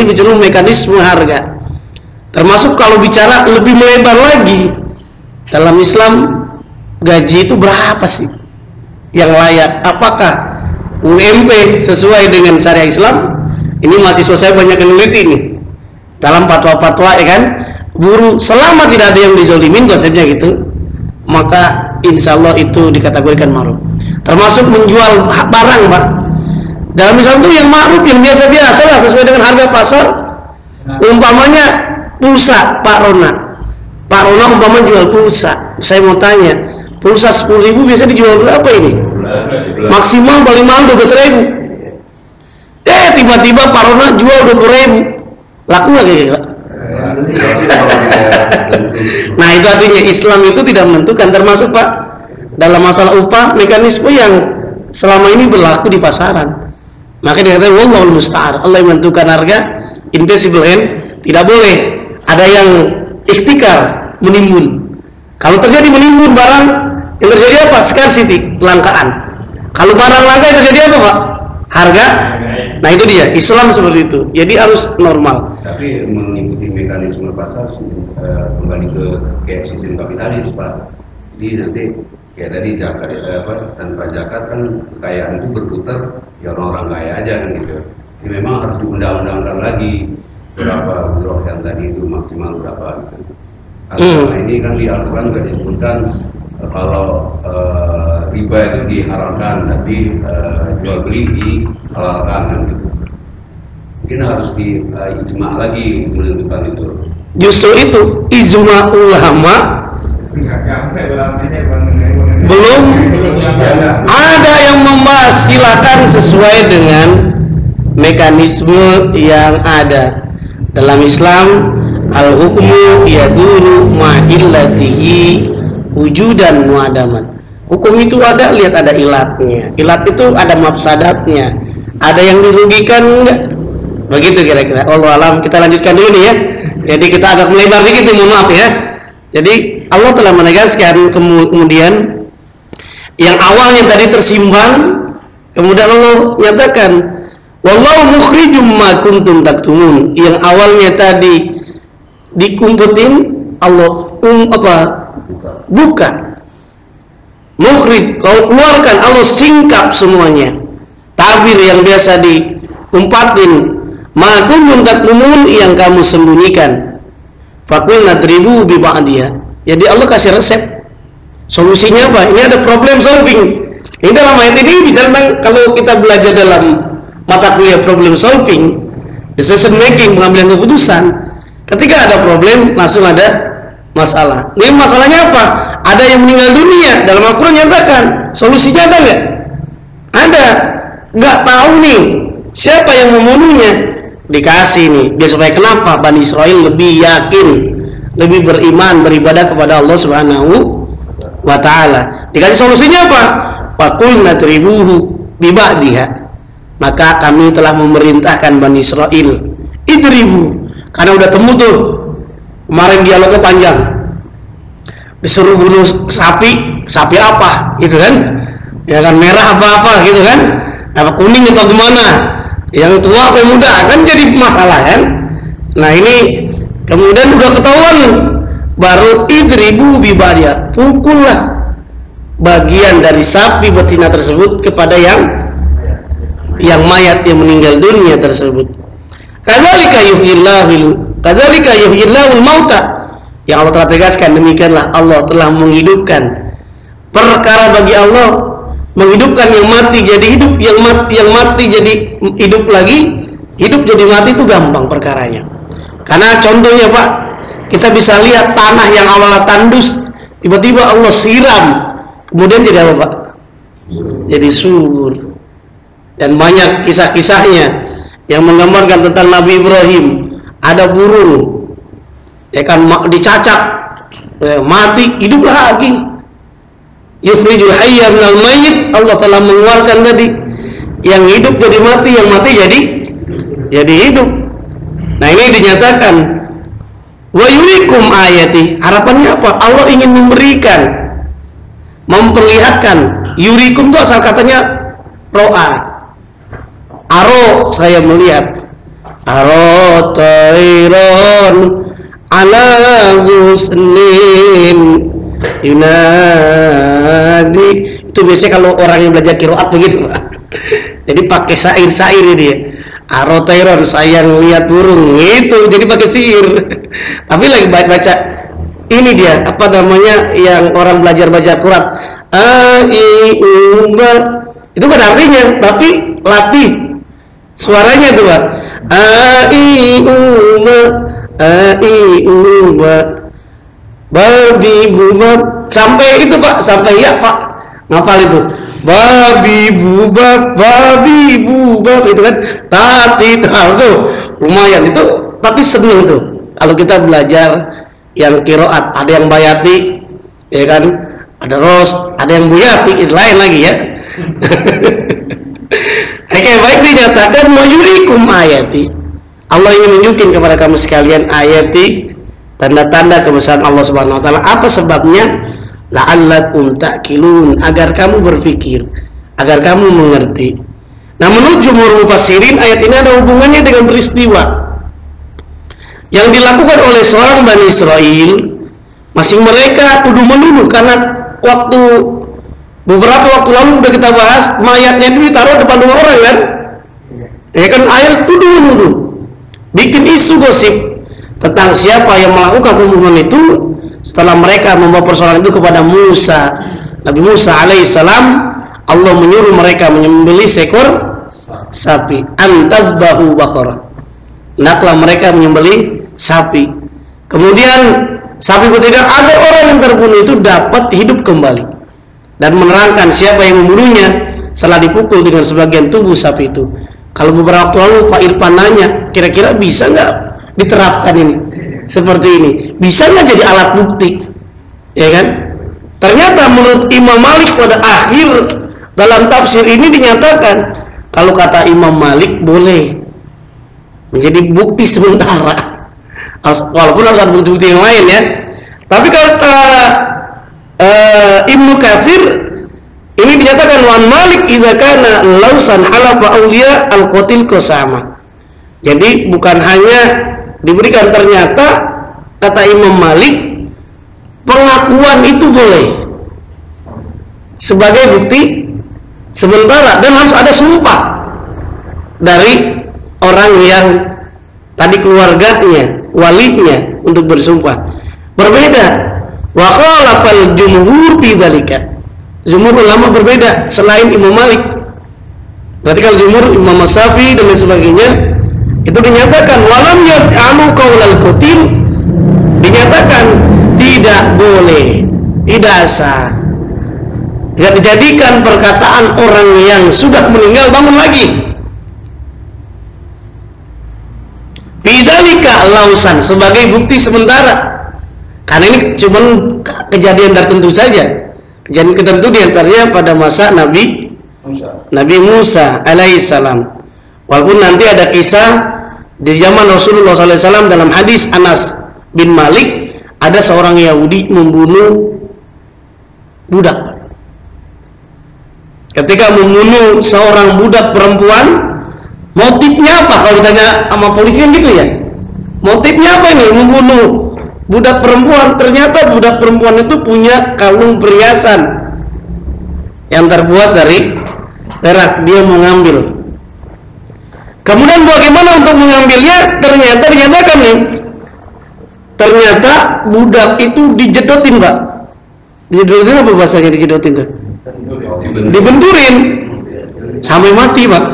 itu cenderung mekanisme harga. Termasuk kalau bicara lebih melebar lagi, dalam Islam gaji itu berapa sih yang layak? Apakah UMP sesuai dengan syariat Islam? Ini mahasiswa saya banyak yang meneliti nih dalam fatwa-fatwa, ya kan, buruh selama tidak ada yang dizolimin, konsepnya gitu, maka insya Allah itu dikategorikan ma'ruf. Termasuk menjual barang, Pak. Dalam Islam itu yang ma'ruf, yang biasa-biasa lah, sesuai dengan harga pasar. Umpamanya pulsa, Pak Rona umpamanya jual pulsa, saya mau tanya, pulsa 10.000 biasa dijual berapa ini? Maksimal paling mahal 12.000. Tiba-tiba Pak Rona jual 20.000, laku lagi, Pak. Nah, itu artinya Islam itu tidak menentukan. Termasuk, Pak, dalam masalah upah, mekanisme yang selama ini berlaku di pasaran. Maka dikatakan wallahul musta'an, Allah yang menentukan harga, invisible hand, tidak boleh ada yang ikhtikar, menimbun. Kalau terjadi menimbun barang, yang terjadi apa? Scarcity, kelangkaan. Kalau barang langka, yang terjadi apa, Pak? Harga. Nah, itu dia, Islam seperti itu. Jadi harus normal. Tapi mengikuti mekanisme pasar kembali ke kayak sistem kapitalis, Pak. Jadi nanti kayak tadi zakat, tanpa zakat kan kekayaan itu berputar ya orang kaya aja kan gitu. Jadi memang harus diundang-undangkan lagi berapa buruh yang tadi itu maksimal berapa gitu. Karena ini kan di Al-Quran nggak disebutkan kalau riba itu diharamkan, tapi jual beli dihalalkan kan gitu. Mungkin harus ijma lagi menentukan itu. Justru itu ijma ulama belum ada yang membahas. Silakan sesuai dengan mekanisme yang ada dalam Islam. Al-hukmu yaduru ma'illatihi wujudan mu'adaman. Hukum itu ada, lihat ada ilatnya. Ilat itu ada mafsadatnya, ada yang dirugikan enggak? Begitu kira-kira. Allah alam. Kita lanjutkan dulu nih ya. Jadi kita agak melebar dikit nih, mohon maaf ya. Jadi Allah telah menegaskan, kemudian yang awalnya tadi tersimpan, kemudian Allah nyatakan wallahu mukhrijum ma kuntum taktumun. Yang awalnya tadi dikumputin, Allah buka, mukhrij, kau keluarkan, Allah singkap semuanya. Tabir yang biasa diumpatin, ma kuntum taktumun, yang kamu sembunyikan. Faqul nadribu bi ba'diha. Jadi Allah kasih resep. Solusinya apa? Ini ada problem solving. Ini dalam ayat ini bicara tentang, kalau kita belajar dalam mata kuliah problem solving, decision making, pengambilan keputusan. Ketika ada problem, langsung ada masalah. Ini masalahnya apa? Ada yang meninggal dunia. Dalam Al-Quran nyatakan, solusinya ada nggak? Ada. Nggak tahu nih siapa yang membunuhnya. Dikasih nih. Dia supaya kenapa? Bani Israel lebih yakin, lebih beriman, beribadah kepada Allah Subhanahu wa Ta'ala. Dikasih solusinya apa? Faqul nadribuhu bi ba'diha. Maka kami telah memerintahkan Bani Israel, idribu. Karena udah temu tuh, kemarin dialognya panjang, disuruh bunuh sapi apa gitu kan, ya kan, merah apa gitu kan, apa kuning atau gimana, yang tua apa yang muda, kan jadi masalah kan. Nah ini kemudian udah ketahuan, baru idribu bibadia, pukullah bagian dari sapi betina tersebut kepada yang mayat, yang meninggal dunia tersebut. Kadzalika yuhyillahul mauta. Yang Allah telah tegaskan, demikianlah Allah telah menghidupkan. Perkara bagi Allah menghidupkan yang mati jadi hidup, yang mati jadi hidup lagi, hidup jadi mati itu gampang perkaranya. Karena contohnya, Pak, kita bisa lihat tanah yang awalnya tandus, tiba-tiba Allah siram, kemudian jadi apa, Pak? Jadi subur. Dan banyak kisah-kisahnya yang menggambarkan tentang Nabi Ibrahim. Ada burung, ya kan, dicacak, mati, hidup lagi. Yukhrijul hayya minal mayyit. Allah telah mengeluarkan tadi yang hidup jadi mati, yang mati jadi hidup. Nah ini dinyatakan wa yurikum ayati. Harapannya apa? Allah ingin memberikan, memperlihatkan. Yurikum itu asal katanya ro'a, aro, saya melihat. arotairon ala gusnin yunadi. Itu biasanya kalau orang yang belajar qiraat begitu, Pak. Jadi pakai syair-syair dia. Arotairon, saya lihat burung, itu jadi pakai sihir. Tapi lagi baca ini dia, apa namanya, yang orang belajar baca Quran. Itu kan artinya, tapi latih suaranya tuh, Pak. Babi bubab, sampai itu, Pak, sampai ya, Pak. Ngapal itu, babi bubab itu kan, tati tuh lumayan itu, tapi seneng tuh kalau kita belajar yang qiraat. Ada yang bayati, ya kan, ada ros, ada yang buyati, itu lain lagi ya. Oke, baik, dinyatakan mayurikum ayati, Allah ingin menunjukkan kepada kamu sekalian ayati, tanda-tanda kebesaran Allah Subhanahu wa taala. Apa sebabnya? La'allakum ta'qilun, agar kamu berpikir, agar kamu mengerti. Nah, menurut jumhur mufassirin, ayat ini ada hubungannya dengan peristiwa yang dilakukan oleh seorang Bani Israel. Masing mereka tuduh-menuduh, karena beberapa waktu lalu sudah kita bahas, mayatnya itu ditaruh depan rumah orang kan? Ya kan, ayat tuduh-menuduh, bikin isu gosip tentang siapa yang melakukan pembunuhan itu. Setelah mereka membawa persoalan itu kepada Musa, Nabi Musa alaihissalam, Allah menyuruh mereka menyembelih seekor sapi. Antadbahu baqarah, hendaklah mereka menyembelih sapi. Kemudian sapi bertindak agar orang yang terbunuh itu dapat hidup kembali, dan menerangkan siapa yang membunuhnya setelah dipukul dengan sebagian tubuh sapi itu. Kalau beberapa waktu lalu Pak Irfan nanya, kira-kira bisa nggak diterapkan ini seperti ini, bisa nggak jadi alat bukti, ya kan? Ternyata menurut Imam Malik pada akhir dalam tafsir ini dinyatakan, kalau kata Imam Malik boleh menjadi bukti sementara, walaupun harus ada bukti-bukti yang lain ya. Tapi kata Ibnu Katsir ini dinyatakan wan Malik idza kana lausan halafa auliya al-qatil qasama. Jadi bukan hanya diberikan, ternyata kata Imam Malik pengakuan itu boleh sebagai bukti sementara, dan harus ada sumpah dari orang yang tadi, keluarganya, walinya, untuk bersumpah. Berbeda, wa khalafal jumhur fi dzalika, jumhur ulama berbeda selain Imam Malik. Berarti kalau jumhur, Imam Syafi'i dan lain sebagainya, itu dinyatakan walam ya'alu qaulal qatil, dinyatakan tidak boleh, tidak sah, tidak dijadikan perkataan orang yang sudah meninggal bangun lagi. Bidzalika lausan, sebagai bukti sementara, karena ini cuma kejadian tertentu saja, kejadian tertentu diantaranya pada masa Nabi Musa alaihissalam. Walaupun nanti ada kisah di zaman Rasulullah SAW dalam hadis Anas bin Malik, ada seorang Yahudi membunuh budak. Ketika membunuh seorang budak perempuan, motifnya apa? Kalau ditanya sama polisi kan gitu ya, motifnya apa ini membunuh budak perempuan? Ternyata budak perempuan itu punya kalung perhiasan yang terbuat dari perak, dia mau ngambil. Kemudian bagaimana untuk mengambilnya? Ternyata dinyatakan nih, ternyata budak itu dijedotin, Pak. Dijedotin apa bahasanya dijedotin tuh? Dibenturin sampai mati, Pak.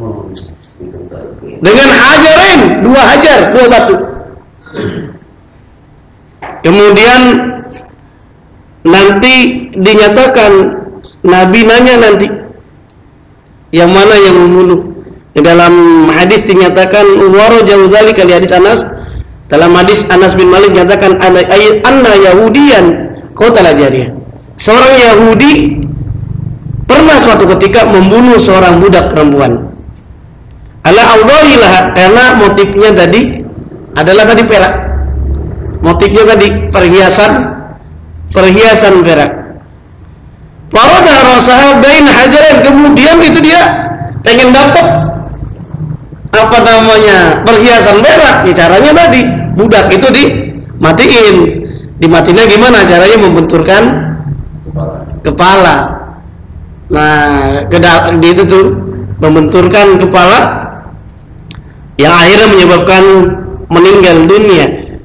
Dengan hajarin, 2 hajar, 2 batu. Kemudian nanti dinyatakan, Nabi nanya nanti, yang mana yang membunuh? Dalam hadis dinyatakan warajahu dzalika li hadis Anas, dalam hadis Anas bin Malik dinyatakan anna yahudiyan qatala jariyah, seorang Yahudi pernah suatu ketika membunuh seorang budak perempuan. Ala Allah, karena motifnya tadi adalah tadi perak, motifnya tadi perhiasan perak. Farada rasaha bain hajaran, kemudian itu dia pengen dapat perhiasan berak, ya caranya tadi budak itu dimatiin. Dimatinya gimana? Caranya membenturkan kepala. Nah, itu tuh membenturkan kepala yang akhirnya menyebabkan meninggal dunia.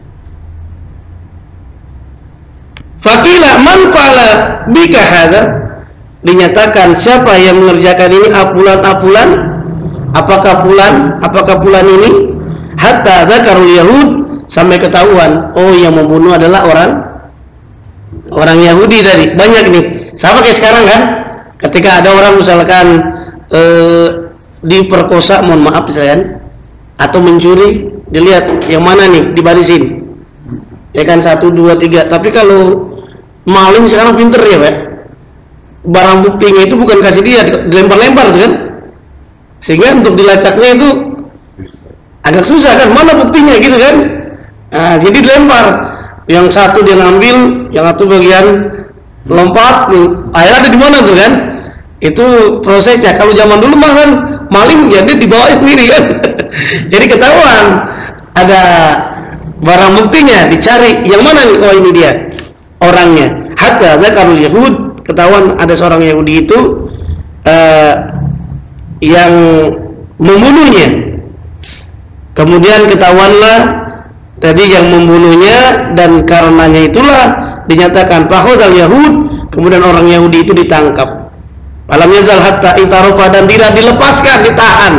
Fakila man fa'ala bika hadza, dinyatakan siapa yang mengerjakan ini apulan-apulan. Apakah pulan ini? Hatta dzakarul yahud, sampai ketahuan oh yang membunuh adalah orang Yahudi tadi. Banyak nih, sama kayak sekarang kan, ketika ada orang misalkan diperkosa, mohon maaf misalkan, atau mencuri, dilihat yang mana nih dibarisin, ya kan 1, 2, 3. Tapi kalau maling sekarang pinter ya Pak, barang buktinya itu bukan kasih dia, dilempar-lempar tuh kan, sehingga untuk dilacaknya itu agak susah kan, mana buktinya gitu kan. Nah, jadi dilempar, yang satu dia ngambil, yang satu bagian lompat nih, akhirnya ada di mana tuh kan. Itu prosesnya. Kalau zaman dulu mah kan maling jadi dibawa sendiri kan. Jadi ketahuan ada barang buktinya, dicari yang mana nih, oh ini dia orangnya. Hatta dzakarul yahud, ketahuan ada seorang Yahudi itu yang membunuhnya. Kemudian ketahuanlah tadi yang membunuhnya, dan karenanya itulah dinyatakan fakhadal yahud, kemudian orang Yahudi itu ditangkap. Alam yazal hatta itarofa, dan tidak dilepaskan, ditahan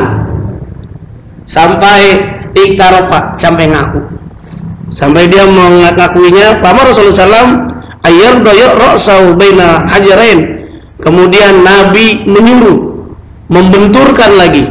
sampai itarofa, sampai ngaku, sampai dia mengakuinya. Pamar Rasulullah SAW ayyar doyok ra'sahu baina hajarain, kemudian Nabi menyuruh membenturkan lagi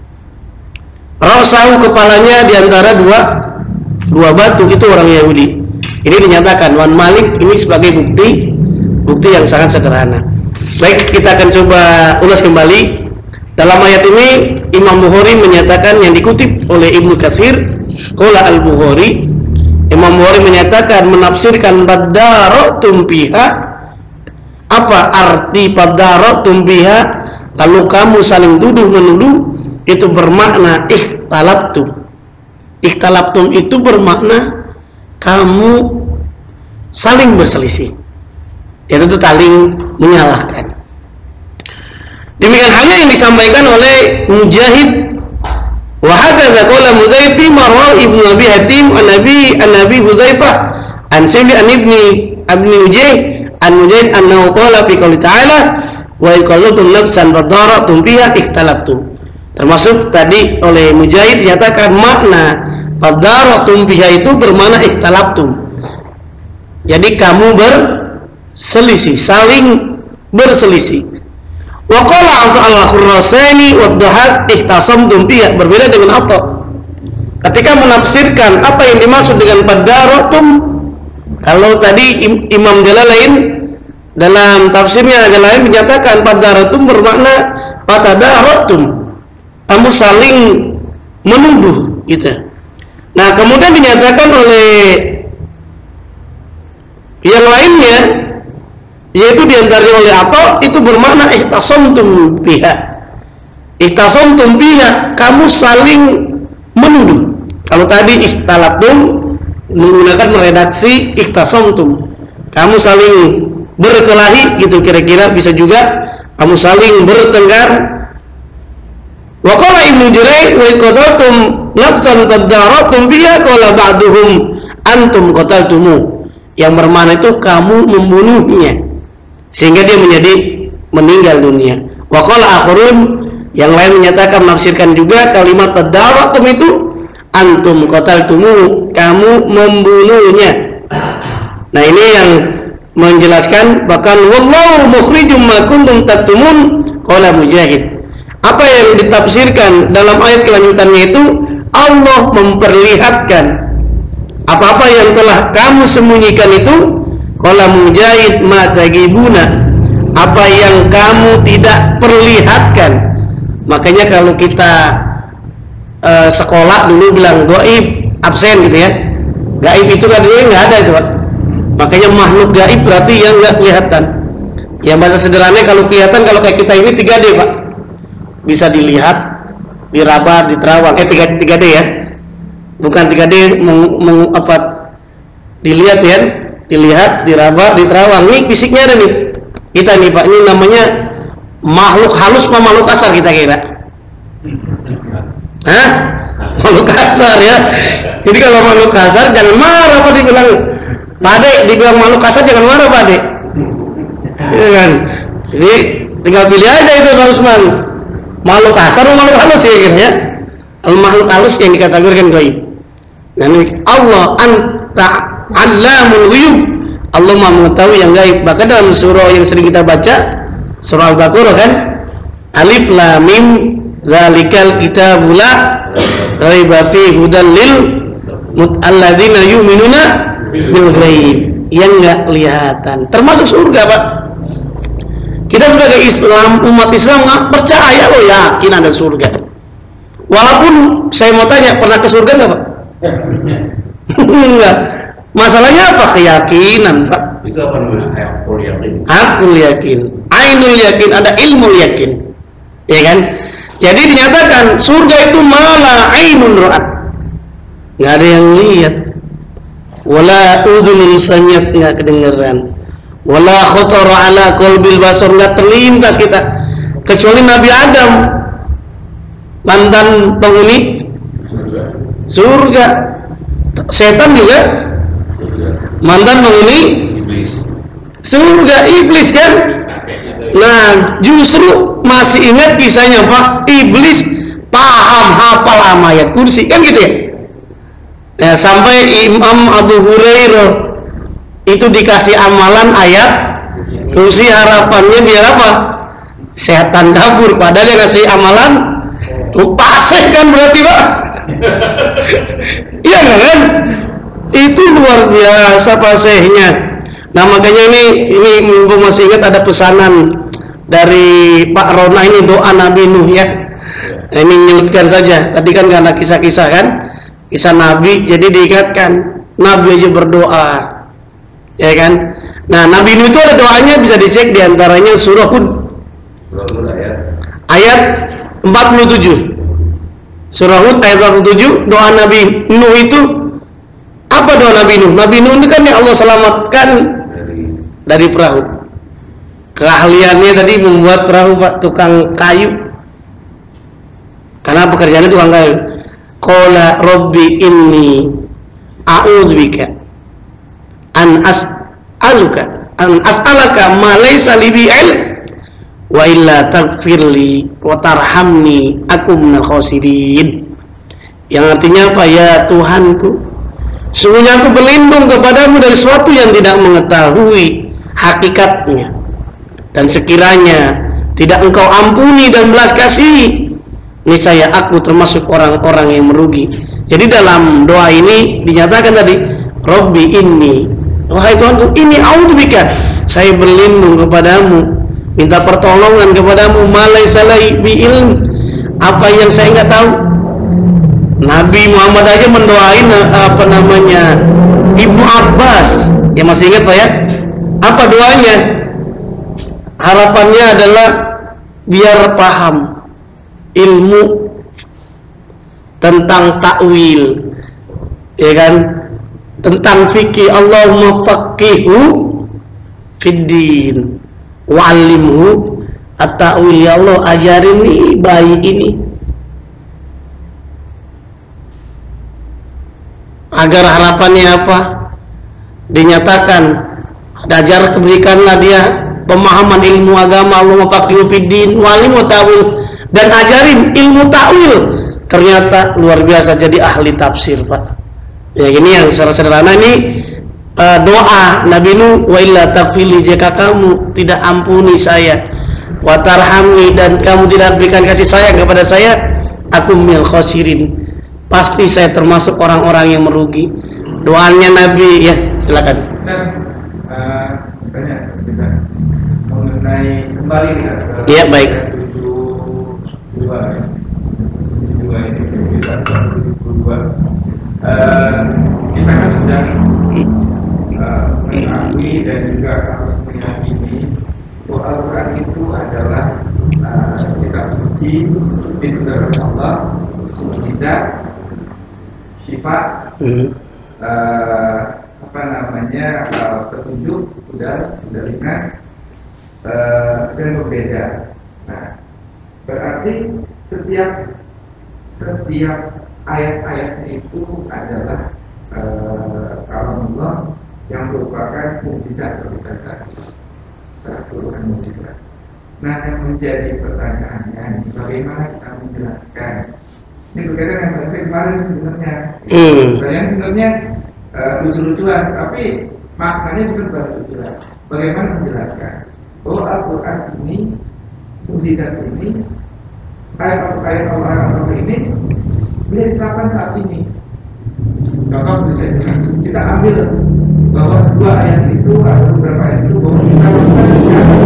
ra'sahu, kepalanya diantara dua batu. Itu orang Yahudi. Ini dinyatakan Wan Malik ini sebagai bukti yang sangat sederhana. Baik, kita akan coba ulas kembali. Dalam ayat ini Imam Bukhari menyatakan, yang dikutip oleh Ibnu Katsir, qala al-Bukhari, Imam Bukhari menyatakan, menafsirkan badaratum biha, apa arti badaratum biha, lalu kamu saling tuduh menuduh, itu bermakna ikhtalaftum. Ikhtalaftum itu bermakna kamu saling berselisih, yaitu saling menyalahkan. Demikian halnya yang disampaikan oleh Mujahid. Wa hakadha qala Mujahid fi marwa Ibnu Abi Hatim an Nabi Hudzaifah an Sa'id an Ibni Ujayh an Mujahid annahu qala fi qouli ta'ala wa iqaltum nafsan badaratum biha ikhtalaftum. Termasuk tadi oleh Mujahid dinyatakan makna badaratum biha itu bermakna ikhtalaftum. Jadi kamu berselisih, saling berselisih. Wa qala al-Khurasani wa ad-Dahhak ihtasamtum biha, berbeda dengan Atha. Ketika menafsirkan apa yang dimaksud dengan badaratum, kalau tadi Imam Jalalain dalam tafsirnya agak lain menyatakan badaratum bermakna patadaratum, kamu saling menuduh gitu. Nah, kemudian dinyatakan oleh yang lainnya, yaitu diantaranya oleh Atha, itu bermakna ihtasamtum biha. Ihtasamtum biha, kamu saling menuduh. Kalau tadi ikhtalaftum menggunakan redaksi ihtasamtum, kamu saling berkelahi gitu, kira-kira bisa juga kamu saling bertengkar. Wa qala Ibnu Jurayj wa qataltum nafsan tadaratum biha qala ba'duhum antum qataltumu, yang bermakna itu kamu membunuhnya sehingga dia menjadi meninggal dunia. Wa qala akharun, yang lain menyatakan menafsirkan juga kalimat tadaratum itu antum qataltumu, kamu membunuhnya. Nah, ini yang menjelaskan, bahkan wallahu mukhrijum ma kuntum taktumun qala Mujahid. Apa yang ditafsirkan dalam ayat kelanjutannya itu, Allah memperlihatkan apa-apa yang telah kamu sembunyikan itu. Qala Mujahid ma tagibuna, apa yang kamu tidak perlihatkan. Makanya kalau kita sekolah dulu bilang gaib, absen gitu ya. Gaib itu kan dia nggak ada itu Pak. Makanya makhluk gaib berarti yang nggak kelihatan. Yang bahasa sederhananya kalau kelihatan, kalau kayak kita ini 3D Pak, bisa dilihat, di Rabat, di Terawang, 3D ya, bukan 3D dilihat ya, dilihat di Rabat, di Terawang. Ini fisiknya ada nih, kita nih Pak, ini namanya makhluk halus apa makhluk kasar kita kira? Hah? Makhluk kasar ya. Jadi kalau makhluk kasar jangan marah Pak dibilang, Pade dibilang makhluk kasar jangan marah Pade. Ya kan? Jadi tinggal pilih aja itu Pak Usman. Makhluk kasar atau makhluk halus ya kira ya. Al makhluk halus yang dikategorikan gaib. Nah, Allah anta allamul ghuyub. Allah Maha mengetahui yang gaib. Bahkan dalam surah yang sering kita baca, surah Al-Baqarah kan, Alif Lam Mim Dzalikal Kitabu la raiba fihi hudal lil alladzina yu'minuna bil ghaib, yang enggak kelihatan. Termasuk surga, Pak. Kita sebagai Islam, umat Islam nggak percaya loh, yakin ada surga. Walaupun saya mau tanya, pernah ke surga nggak Pak? Enggak. Masalahnya apa? Keyakinan Pak. Itu apa namanya? Akul yakin. Akul yakin, ainul yakin, ada ilmu yakin, ya kan? Jadi dinyatakan surga itu malah ainun ra'at, nggak ada yang lihat, wala udhunun sami'at, nggak kedengeran, wala khatara ala qalbil basar, nggak terlintas kita, kecuali Nabi Adam, mantan penghuni surga. Setan juga mantan penghuni surga, iblis kan. Nah, justru masih ingat kisahnya Pak, iblis paham hafal ayat kursi kan gitu ya. Ya, sampai Imam Abu Hurairah itu dikasih amalan ayat kursi, harapannya biar apa? Setan kabur, padahal yang ngasih amalan pasek kan berarti Pak. Iya kan? Itu luar biasa pasehnya. Nah makanya ini mumpung masih ingat ada pesanan dari Pak Rona, ini doa Nabi Nuh ya. Nah, ini menyebutkan saja. Tadi kan karena kisah-kisah kan, kisah Nabi, jadi diingatkan Nabi aja berdoa, ya kan? Nah Nabi Nuh itu ada doanya, bisa dicek diantaranya surah Hud ayat 47. Surah Hud ayat 47, doa Nabi Nuh itu apa doa Nabi Nuh? Nabi Nuh itu kan yang Allah selamatkan dari perahu. Keahliannya tadi membuat perahu Pak, tukang kayu. Karena pekerjaannya tukang kayu. Qala Rabbi inni a'udzubika an as'alaka ma laysa li bi'il wa illa taghfirli wa tarhamni akum minal khasirin. Yang artinya apa? Ya Tuhanku, sesungguhnya aku berlindung kepadamu dari sesuatu yang tidak mengetahui hakikatnya, dan sekiranya tidak engkau ampuni dan belas kasih, niscaya aku termasuk orang-orang yang merugi. Jadi dalam doa ini dinyatakan tadi, Rabbi inni, wahai Tuhanku, ini a'udzubika, saya berlindung kepadamu, minta pertolongan kepadamu, malaisalai bi'ilm, apa yang saya nggak tahu. Nabi Muhammad aja mendoain apa namanya Ibnu Abbas, ya masih ingat Pak ya? Apa doanya? Harapannya adalah biar paham ilmu tentang takwil, ya kan? Tentang fikih. Allahumma faqihu fiddin wa'allimhu at-ta'wil. Ya Allah, ajarin nih bayi ini agar harapannya apa? Dinyatakan, ajar berikanlah dia pemahaman ilmu agama, Allahumma faqihu fiddin wa'allimhu ta'wil, dan ajarin ilmu ta'wil. Ternyata luar biasa, jadi ahli tafsir Pak. Ya ini yang secara sederhana ini doa Nabi Nuh, wa illa taghfirli, jika kamu tidak ampuni saya, wa tarhamni, dan kamu tidak berikan kasih sayang kepada saya, aku minal khasirin, pasti saya termasuk orang-orang yang merugi. Doanya Nabi ya, silakan. Banyak kita mengenai kembali ya baik. 72 ini kita 72. Kita kan sudah mengakui dan juga harus meyakini bahwa Al-Quran itu adalah kitab suci, pintu dari Allah mukjizat, syifa, petunjuk, udah lintas, dan berbeda. Nah, berarti setiap ayat-ayatnya itu adalah kalamullah yang merupakan mukjizat bagi kita, seluruh mukjizat. Nah, yang menjadi pertanyaannya, bagaimana kita menjelaskan? Ini berkaitan dengan bahasa kemarin sebenarnya. Pertanyaan sebenarnya lucu-lucuan, tapi maknanya juga lucu-lucuan. Bagaimana menjelaskan bahwa Al-Quran ini, mukjizat ini, ayat Allah ini bisa diterapkan saat ini. Contoh misalnya, kita ambil bahwa dua ayat itu atau beberapa ayat itu bahwa kita lakukan sekarang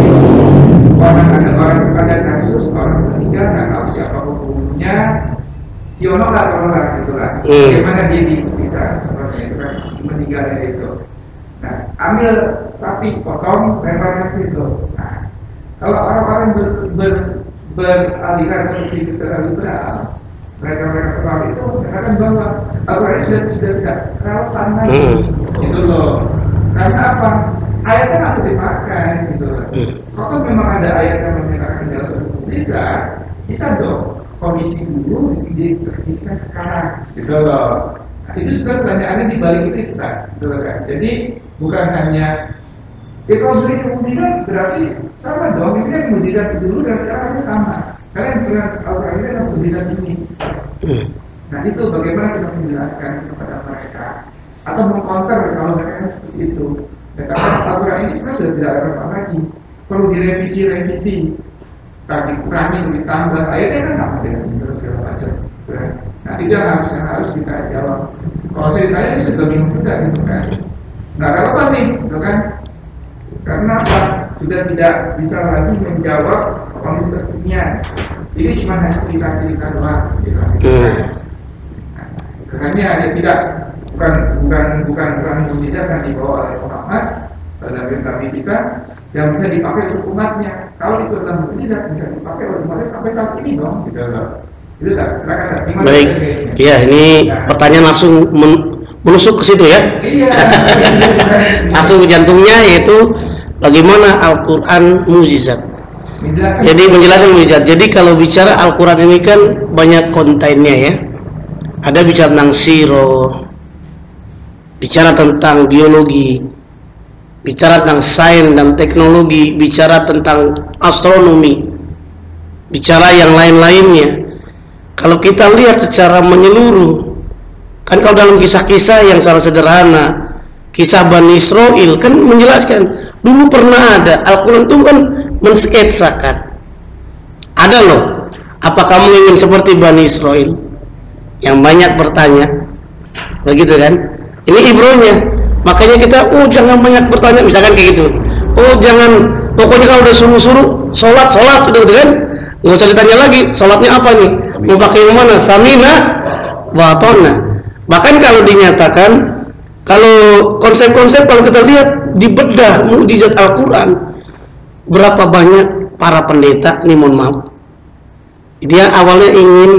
ada kasus orang meninggal nggak tahu siapa pembunuhnya, Siono lah tolonglah gitulah. Bagaimana dia bisa seperti itu kan meninggalnya itu. Nah, ambil sapi potong lempar ke situ. Nah, kalau orang-orang beraliran menuju terlalu liberal, mereka ketahui itu mengatakan bahwa Al-Quran sudah tidak relevan lagi, gitu loh. Karena apa? Ayatnya harus dipakai, gitu loh. Kalau memang ada ayat yang menyatakan dalam suatu mukjizat, bisa dong komisi dulu ditertibkan sekarang, gitu loh. Nah, itu sebenarnya pertanyaannya di balik itu kita, gitu loh kan. Jadi bukan hanya kalau beli mukjizat berarti sama dong. Ini kan mukjizat dulu dan sekarang sama. Karena dengan Al-Quran ini adalah mukjizat ini. Nah, itu bagaimana kita menjelaskan kepada mereka atau mengcounter kalau mereka seperti itu. Dan karena Al-Quran ini sebenarnya sudah tidak relevan lagi, perlu direvisi, tadi dikurangi, ditambah, ayatnya kan sama dengan itu segala macam. Nah, itu yang harus kita jawab. Kalau saya ditanya ini sudah bingung juga, gitu kan? Nggak relevan nih, gitu kan? Karena apa? Sudah tidak bisa lagi menjawab kondisi kekinian. Ini cuma hanya cerita-cerita doang, gitu. Karena ada tidak bukan mukjizat yang dibawa oleh Muhammad Nabi kita yang bisa dipakai untuk umatnya. Kalau itu adalah mukjizat bisa dipakai oleh umatnya sampai saat ini dong, gitu loh. Itu tak, silakan. Baik, iya ini pertanyaan langsung menusuk ke situ ya. Iya. Langsung ke jantungnya, yaitu bagaimana Al-Quran mukjizat. Jadi menjelaskan mukjizat. Jadi kalau bicara Al-Quran ini kan banyak kontennya ya. Ada bicara tentang siro, bicara tentang biologi, bicara tentang sains dan teknologi, bicara tentang astronomi, bicara yang lain-lainnya. Kalau kita lihat secara menyeluruh, kan kalau dalam kisah-kisah yang sangat sederhana, kisah Bani Israel kan menjelaskan dulu pernah ada. Al-Quran itu kan mensketsakan ada loh. Apa kamu ingin seperti Bani Israel? Yang banyak bertanya, begitu kan? Ini ibrohnya. Makanya kita, jangan banyak bertanya, misalkan kayak gitu. Jangan, pokoknya kalau udah suruh sholat, gitu kan? Nggak usah ditanya lagi, sholatnya apa nih? Mau pakai yang mana? Samina, watona. Bahkan kalau dinyatakan, kalau konsep-konsep kalau kita lihat dibedah mukjizat Al-Quran, berapa banyak para pendeta, ini mohon maaf, dia awalnya ingin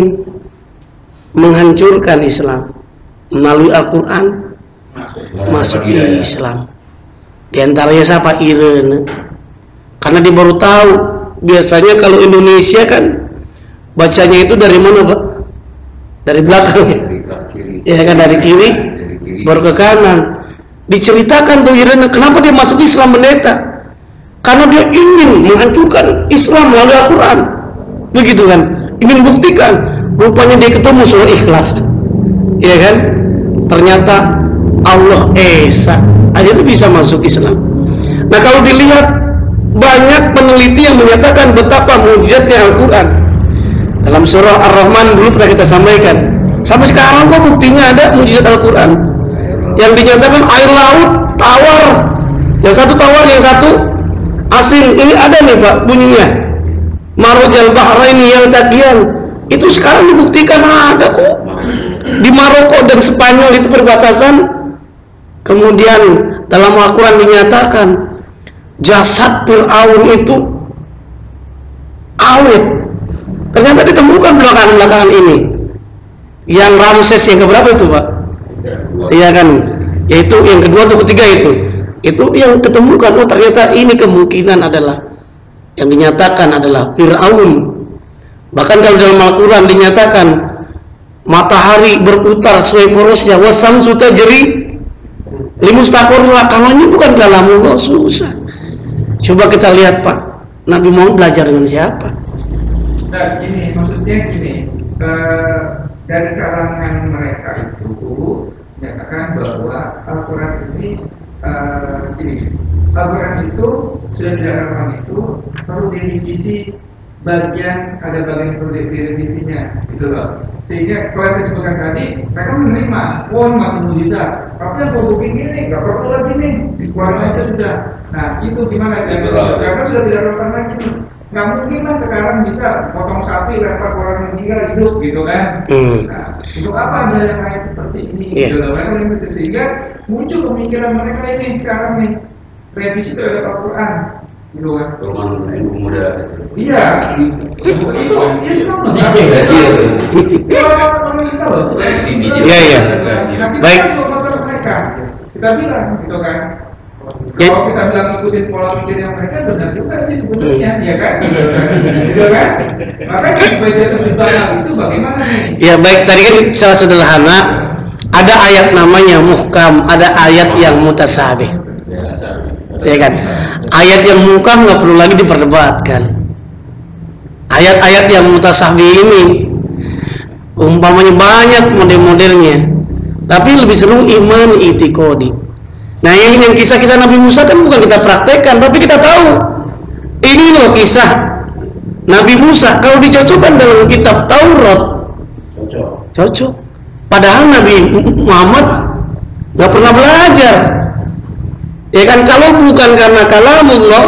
menghancurkan Islam melalui Al-Quran, masuk Islam. Di antaranya siapa? Irene. Karena dia baru tahu. Biasanya kalau Indonesia kan bacanya itu dari mana, Pak? Dari belakang ya? Ya kan, dari kiri baru ke kanan. Diceritakan tuh Irene, kenapa dia masuk Islam pendeta? Karena dia ingin menghancurkan Islam melalui Al-Quran. Begitu kan? Ingin buktikan. Rupanya dia ketemu surah Ikhlas, ya kan? Ternyata Allah Esa, akhirnya bisa masuk Islam. Nah, kalau dilihat banyak peneliti yang menyatakan betapa mukjizatnya Al-Quran. Dalam surah Ar-Rahman dulu pernah kita sampaikan. Sampai sekarang kok buktinya ada mukjizat Al-Quran. Yang dinyatakan air laut tawar, yang satu tawar, yang satu asin. Ini ada nih Pak bunyinya. Marojal Bahraini yang takian. Itu sekarang dibuktikan ada kok di Maroko dan Spanyol, itu perbatasan. Kemudian dalam Al-Quran dinyatakan jasad Fir'aun itu awet, ternyata ditemukan belakangan ini, Yang Ramses yang keberapa itu, Pak? Iya kan? Yaitu yang kedua atau ketiga itu yang ketemukan, oh ternyata ini kemungkinan adalah yang dinyatakan adalah Fir'aun. Bahkan kalau dalam Al-Quran dinyatakan matahari berputar sesuai porosnya, wasamsu tajri limustaqarra. Kalau ini bukan kalamullah, susah. Coba kita lihat, Pak, Nabi mau belajar dengan siapa? Nah, gini, maksudnya gini, dari kalangan mereka itu menyatakan bahwa Al-Quran ini Al-Quran itu sudah dilarang itu perlu direvisi, ada bagian yang perlu direvisinya, gitu loh. Sehingga kalau yang disebutkan tadi, mereka menerima, oh ini masih mujizat, tapi yang perlu begini, nggak perlu lagi nih, dikeluarkan aja sudah. Nah itu gimana? Karena sudah tidak relevan lagi. Nggak mungkin lah sekarang bisa potong sapi, lempar orang meninggal hidup, gitu kan? Nah, untuk apa ada yang kayak seperti ini? Gitu loh. Sehingga muncul pemikiran mereka ini sekarang nih, revisi terhadap Al-Quran. Gitu kan? Golongan ibu muda. Iya, itu Islam loh. Pemerintah loh. Iya. Baik. Kita bilang gitu kan. Kalau kita bilang ikutin pola pikir yang mereka benar juga sih sebetulnya, ya kan? Gitu kan? Makanya supaya dia terjebak itu bagaimana nih? Ya baik, tadi kan secara sederhana ada ayat namanya muhkam, ada ayat yang mutasabih. Ya kan? Ayat yang muhkam nggak perlu lagi diperdebatkan. Ayat-ayat yang mutasabih ini umpamanya banyak model-modelnya, tapi lebih seru iman itikodi. Nah yang kisah-kisah Nabi Musa kan bukan kita praktekkan, tapi kita tahu ini loh kisah Nabi Musa. Kalau dicocokkan dalam kitab Taurat cocok. Padahal Nabi Muhammad nggak pernah belajar. Ya kan, kalau bukan karena kalamullah,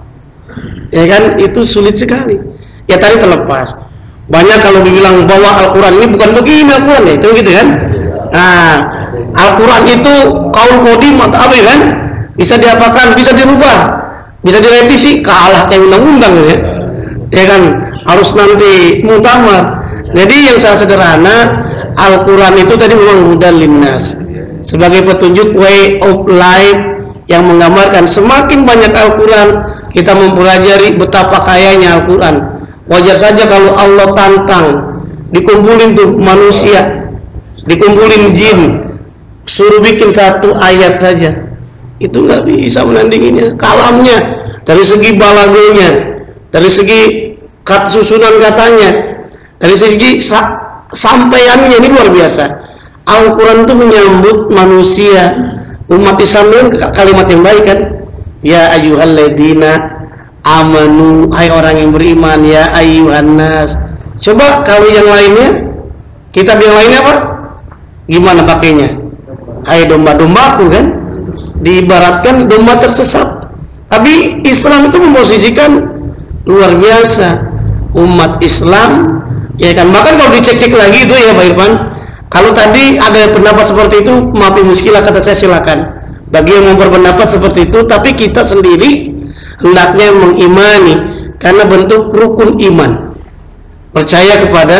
ya kan, itu sulit sekali. Ya tadi terlepas. Banyak kalau dibilang bahwa Al-Quran ini bukan begini Al-Quran, ya, itu gitu kan. Nah, Al-Quran itu kaul kodim atau apa ya kan? Bisa diapakan, bisa dirubah, bisa direvisi, kalah kayak undang-undang ya. Ya kan, harus nanti muktamar. Jadi yang sangat sederhana, Al-Quran itu tadi memang hudal linnas, sebagai petunjuk way of life yang menggambarkan semakin banyak Al-Quran kita mempelajari betapa kayanya Al-Quran. Wajar saja kalau Allah tantang, dikumpulin tuh manusia, dikumpulin jin, suruh bikin satu ayat saja, itu nggak bisa menandinginya. Kalamnya dari segi balagonya, dari segi susunan katanya, dari segi sampaiannya, ini luar biasa. Al-Quran itu menyambut manusia, umat Islam dengan kalimat yang baik kan. Ya ayyuhalladzina amanu, hai orang yang beriman, ya ayyuhan nas. Coba kalau yang lainnya, kitab yang lainnya apa? Gimana pakainya? Hai domba-dombaku kan? Diibaratkan domba tersesat. Tapi Islam itu memposisikan luar biasa umat Islam, ya kan? Bahkan kalau dicek-cek lagi itu ya Pak Irfan, kalau tadi ada pendapat seperti itu, maafin muskilah, kata saya silakan. Bagi yang memperpendapat seperti itu, tapi kita sendiri hendaknya mengimani karena bentuk rukun iman, percaya kepada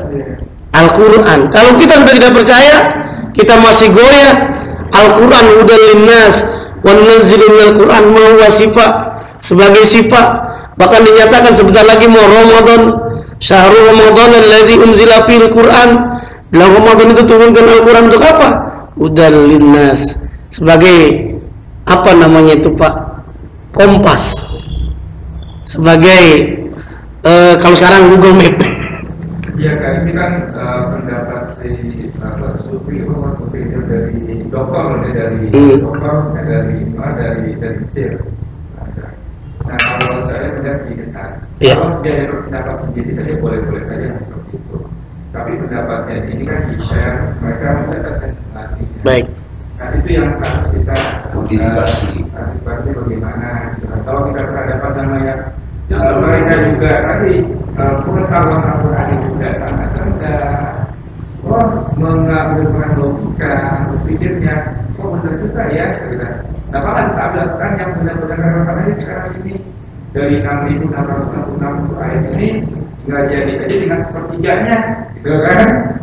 Al-Quran. Kalau kita sudah tidak percaya, kita masih goyah. Al-Quran hudal linnas wa nunazzilu minal Quran ma huwa sifat, sebagai sifat. Bahkan dinyatakan sebentar lagi mau Ramadan, syahrul Ramadan alladzi unzila fil Quran. Bila Ramadan itu turunkan Al-Quran untuk apa? Hudal linnas, sebagai apa namanya itu Pak? Kompas, sebagai kalau sekarang Google Map. Ya kan, ini kan pendapat si Sufi dari dokter, dari Mesir. Nah kalau saya melihat gini kan, kalau dia pendapat sendiri saja boleh-boleh saja seperti itu. Tapi pendapatnya ini kan di-share, mereka mendapatkan informasi. Baik. Nah itu yang harus kita antisipasi bagaimana. Kalau kita berhadapan sama yang mereka juga tadi pengetahuan Al-Quran itu juga sangat rendah. Menggunakan logika, berpikirnya, benar juga ya. Nah bahkan kita lakukan yang benar-benar relevan ini sekarang ini dari 6.666 ayat ini nggak jadi aja dengan sepertiganya, gitu kan?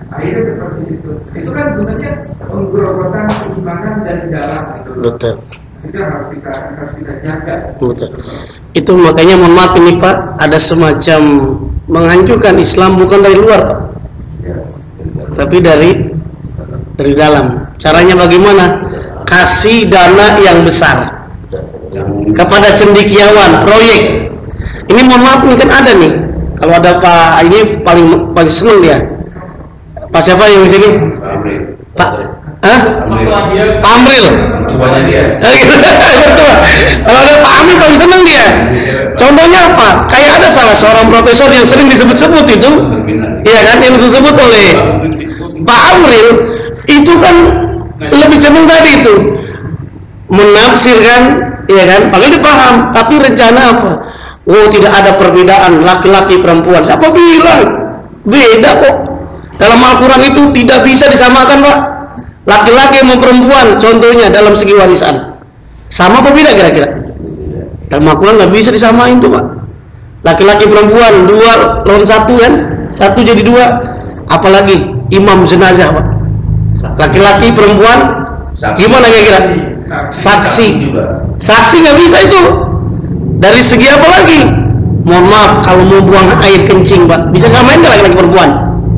Akhirnya seperti itu. Itu kan sebenarnya penggerogotan keimanan dari dalam itu. Betul. Itu harus kita jaga. Betul. Itu makanya mohon maaf ini Pak, ada semacam menghancurkan Islam bukan dari luar Pak, tapi dari dalam. Caranya bagaimana? Kasih dana yang besar kepada cendekiawan proyek. Ini mohon maaf ini kan ada nih. Kalau ada Pak ini paling seneng dia. Pak siapa yang di sini? Pak Amril. Tuanya dia. Betul. Kalau ada Pak Amril paling seneng dia. Contohnya apa? Kayak ada salah seorang profesor yang sering disebut-sebut itu. Iya kan, yang disebut oleh Pak Amril itu kan lebih cenderung tadi itu menafsirkan, ya kan, paling dipaham, tapi rencana apa? Oh, tidak ada perbedaan laki-laki perempuan. Siapa bilang? Beda kok. Dalam Al-Quran itu tidak bisa disamakan Pak, laki-laki sama perempuan. Contohnya dalam segi warisan sama apa beda kira-kira? Dalam Al-Quran nggak bisa disamain tuh Pak. Laki-laki perempuan 2 lawan 1 kan, 1 jadi 2. Apalagi imam jenazah Pak, laki-laki perempuan gimana kira-kira? Saksi nggak bisa itu. Dari segi apa lagi? Mohon maaf, kalau mau buang air kencing Pak, bisa samain nggak laki-laki perempuan?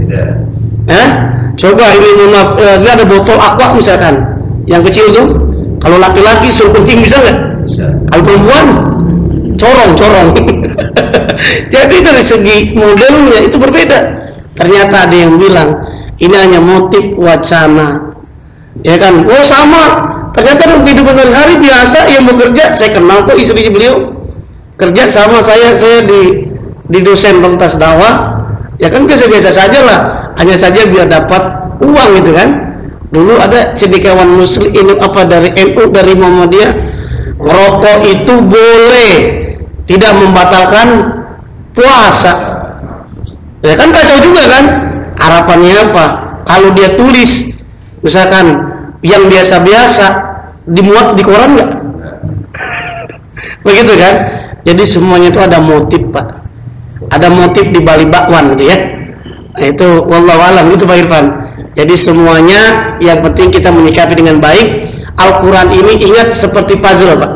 Coba ini mohon maaf, ini ada botol aqua misalkan, yang kecil tuh, kalau laki-laki suruh kencing bisa nggak? Bisa. Kalau perempuan corong. Jadi dari segi modelnya itu berbeda. Ternyata ada yang bilang ini hanya motif wacana, ya kan? Oh sama. Ternyata dalam kehidupan sehari-hari biasa yang bekerja, saya kenal kok istrinya beliau kerja sama saya di dosen fakultas dakwah, ya kan biasa-biasa saja lah, hanya saja biar dapat uang gitu kan. Dulu ada cendekiawan muslim ini apa dari NU, dari Muhammadiyah, rokok itu boleh, tidak membatalkan puasa. Ya kan kacau juga kan. Harapannya apa? Kalau dia tulis misalkan yang biasa-biasa dimuat di koran nggak? Begitu kan? Jadi semuanya itu ada motif Pak. Ada motif di balik bakwan gitu ya. Nah, itu wallahu alam itu Pak Irfan. Jadi semuanya yang penting kita menyikapi dengan baik. Al-Quran ini ingat seperti puzzle Pak.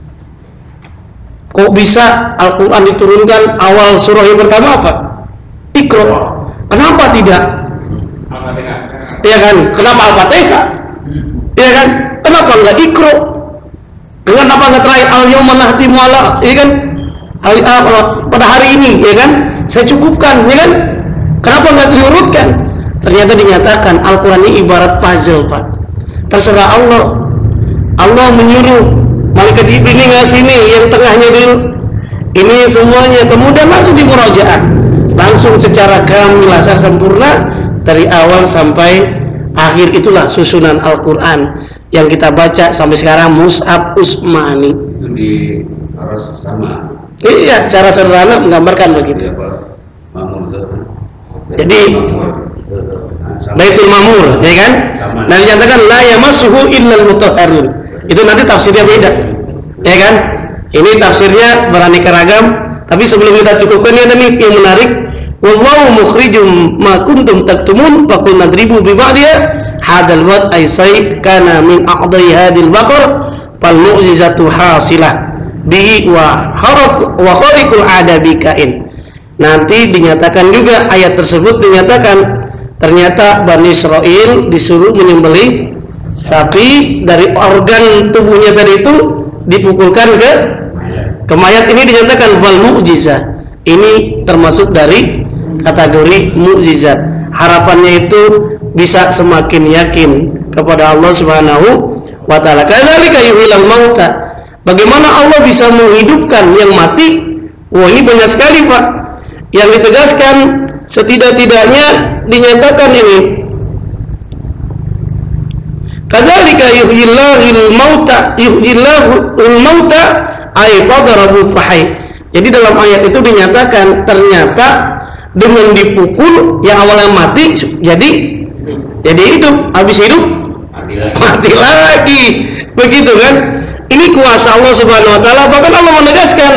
Kok bisa Al-Quran diturunkan awal surah yang pertama apa? Iqra. Kenapa tidak? Iya kan? Kenapa Al-Fatihah? Iya kan? Kenapa enggak Iqra? Kenapa enggak terakhir al-yawma nahtimu ala, iya kan? Pada hari ini, ya kan? Saya cukupkan, ya kan? Kenapa enggak diurutkan? Ternyata dinyatakan Al-Quran ini ibarat puzzle Pak. Terserah Allah. Allah menyuruh malaikat Jibril ini ngasih nih yang tengahnya dulu. Ini semuanya kemudian langsung dimurajaah. Langsung secara kamilah sempurna dari awal sampai akhir. Itulah susunan Al-Quran yang kita baca sampai sekarang, Mushaf Utsmani. Itu di harus sama. Iya, cara sederhana menggambarkan begitu. Jadi Baitul Mamur, ya kan? Nah dinyatakan la yamassuhu illal mutahharun. Itu nanti tafsirnya beda, ya kan? Ini tafsirnya beraneka ragam. Tapi sebelum kita cukupkan, ini ada nih yang menarik. Wallahu mukhrijum ma kuntum taktumun faqul nadribu bi ba'diha hadal wad aisai kana min a'dai hadil baqar fal mu'jizatu hasilah bihi wa khariqul adabi kain. Nanti dinyatakan juga ayat tersebut dinyatakan ternyata Bani Israel disuruh menyembelih sapi, dari organ tubuhnya tadi itu dipukulkan ke mayat. Ini dinyatakan wal mu'jizah. Ini termasuk dari kategori mukjizat. Harapannya itu bisa semakin yakin kepada Allah Subhanahu wa taala. Kadzalika yuhyil mauta. Bagaimana Allah bisa menghidupkan yang mati? Wah, ini banyak sekali Pak. Yang ditegaskan setidak-tidaknya dinyatakan ini. Kadzalika yuhyil mauta ay qadarahu fahai. Jadi dalam ayat itu dinyatakan ternyata dengan dipukul yang awalnya mati jadi hidup, habis hidup mati lagi. Begitu kan? Ini kuasa Allah Subhanahu wa taala. Bahkan Allah menegaskan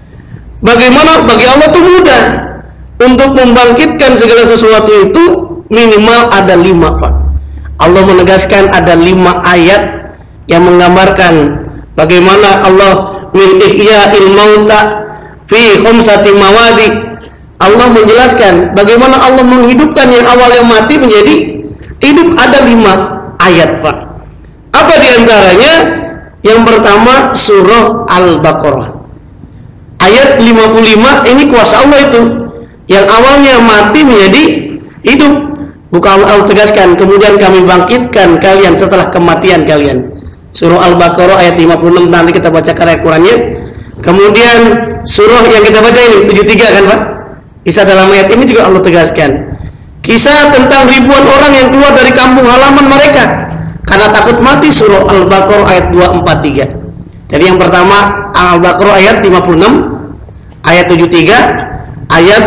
bagaimana bagi Allah itu mudah untuk membangkitkan segala sesuatu itu, minimal ada 5, Pak. Allah menegaskan ada 5 ayat yang menggambarkan bagaimana Allah min ihya'il mauta fi khamsati mawadi. Allah menjelaskan bagaimana Allah menghidupkan yang awalnya mati menjadi hidup. Ada 5 ayat, Pak. Apa diantaranya? Yang pertama surah Al-Baqarah ayat 55. Ini kuasa Allah itu, yang awalnya mati menjadi hidup. Bukan Allah tegaskan, kemudian kami bangkitkan kalian setelah kematian kalian. Surah Al-Baqarah ayat 56, nanti kita bacakan ayat Qurannya. Kemudian surah yang kita baca ini 73 kan, Pak? Kisah dalam ayat ini juga Allah tegaskan kisah tentang ribuan orang yang keluar dari kampung halaman mereka karena takut mati. Surah Al-Baqarah ayat 243. Jadi yang pertama Al-Baqarah ayat 56, ayat 73, ayat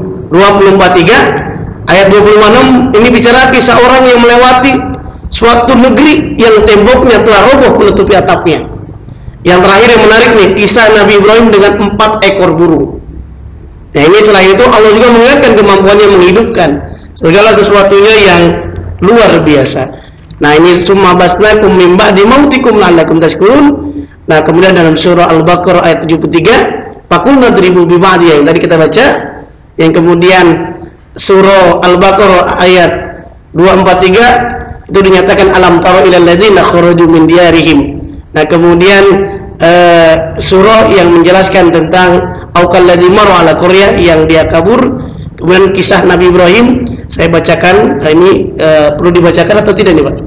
243, ayat 26. Ini bicara kisah orang yang melewati suatu negeri yang temboknya telah roboh menutupi atapnya. Yang terakhir yang menarik nih, kisah Nabi Ibrahim dengan 4 ekor burung. Nah ini selain itu Allah juga mengingatkan kemampuannya menghidupkan segala sesuatunya yang luar biasa. Nah ini summa basnakum min ba'di mautikum la'allakum tashkurun. Nah kemudian dalam surah Al-Baqarah ayat 73, faqulna dribu bi ba'di, yang tadi kita baca. Yang kemudian surah Al-Baqarah ayat 243 itu dinyatakan alam tara ilal ladzina kharaju min diyarihim. Nah kemudian surah yang menjelaskan tentang aukalladzi marra ala qaryah, yang dia kabur. Kemudian kisah Nabi Ibrahim saya bacakan. Ini perlu dibacakan atau tidak nih, Pak?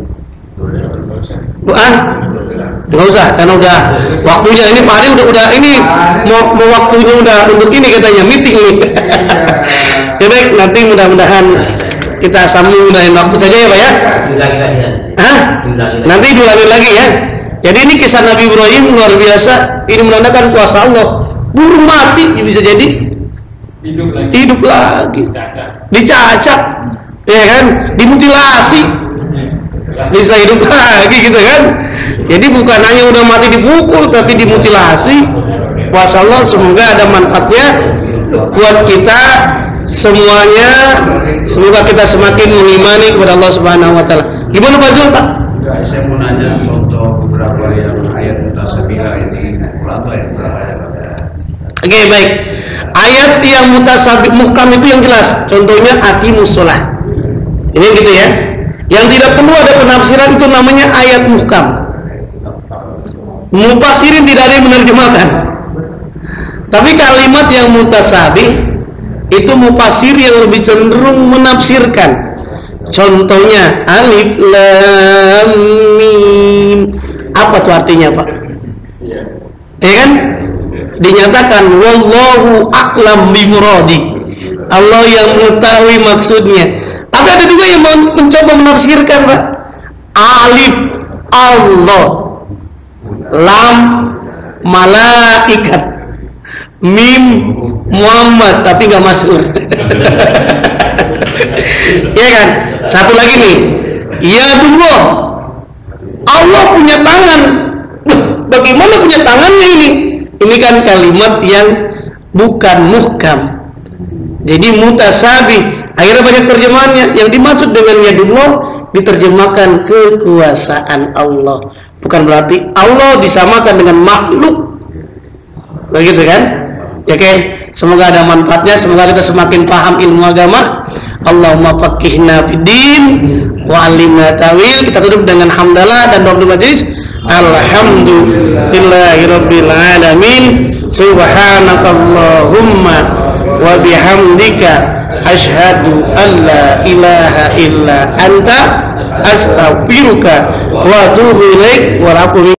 Nggak usah, karena udah waktunya. Ini Pak Ari udah ini mau waktunya udah untuk ini katanya meeting nih. Ya baik, nanti mudah-mudahan kita sambung dengan waktu saja ya, Pak ya. Nanti diulangi lagi ya. Jadi ini kisah Nabi Ibrahim luar biasa. Ini menandakan kuasa Allah. Burung mati bisa jadi hidup lagi. Dicacak, ya kan? Dimutilasi, bisa hidup lagi gitu kan? Jadi bukan hanya udah mati dipukul, tapi dimutilasi. Kuasa Allah, semoga ada manfaatnya buat kita semuanya. Semoga kita semakin mengimani kepada Allah Subhanahu Wa Taala. Gimana Pak Zul? Saya mau nanya contoh beberapa yang ayat mutasabiha ini berapa ya? Oke, baik. Ayat yang mutasabih muhkam itu yang jelas. Contohnya aqimus shalah. Ini gitu ya. Yang tidak perlu ada penafsiran itu namanya ayat muhkam. Mufassirin tidak ada yang menerjemahkan. Tapi kalimat yang mutasabih itu mufassir yang lebih cenderung menafsirkan. Contohnya alif lam mim. Apa tuh artinya, Pak? Ya kan? Dinyatakan wallahu a'lam bimuradi, Allah yang mengetahui maksudnya. Tapi ada juga yang mencoba menafsirkan, Pak. Alif Allah, lam malaikat, mim Muhammad, tapi nggak masuk. Ya kan? Satu lagi nih, ya Allah, Allah punya tangan. Bagaimana punya tangannya ini? Ini kan kalimat yang bukan muhkam. Jadi mutasabih. Akhirnya banyak terjemahannya. Yang dimaksud dengan yadullah diterjemahkan kekuasaan Allah. Bukan berarti Allah disamakan dengan makhluk. Begitu kan? Ya kan? Semoga ada manfaatnya. Semoga kita semakin paham ilmu agama. Allahumma faqihna fiddin wa 'allimna ta'wil. Kita tutup dengan hamdalah dan doa majlis. Alhamdulillahirabbil alamin. Subhanakallahumma wa bihamdika asyhadu an la ilaha illa anta astaghfiruka wa atubu ilaik wa